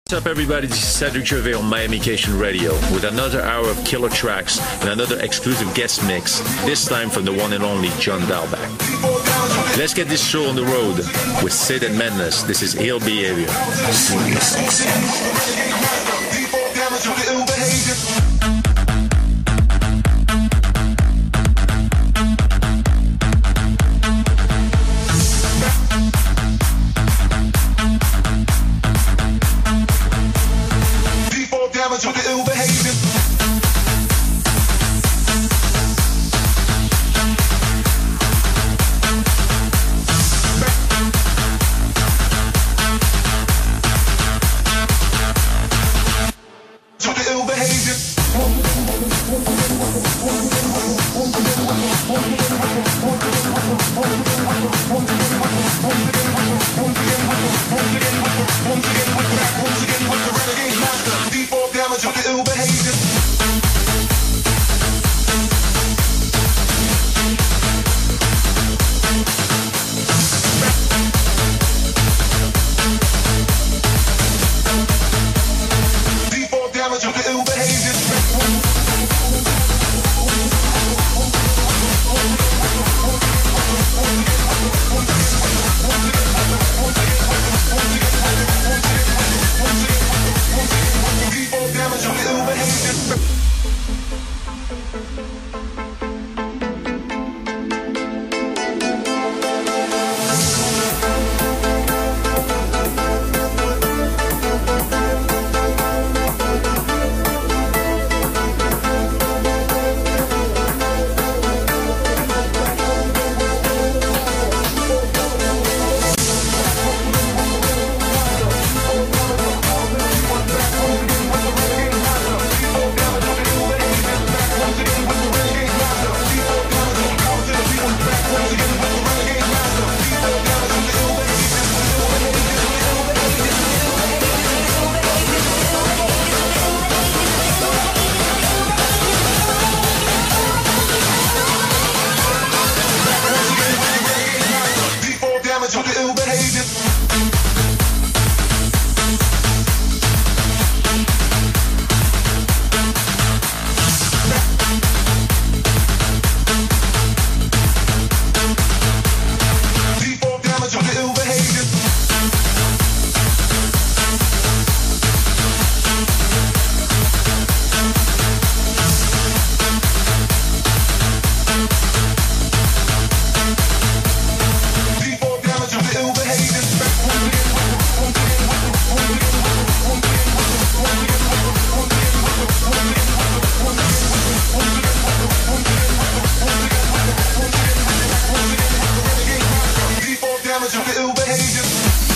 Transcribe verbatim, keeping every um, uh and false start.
What's up, everybody? This is Cedric Gervais on Miami Cation Radio with another hour of killer tracks and another exclusive guest mix, this time from the one and only John Dahlback. Let's get this show on the road with Sid and Madness. This is Ill Behavior. Serious X M. Damage of ill behavior.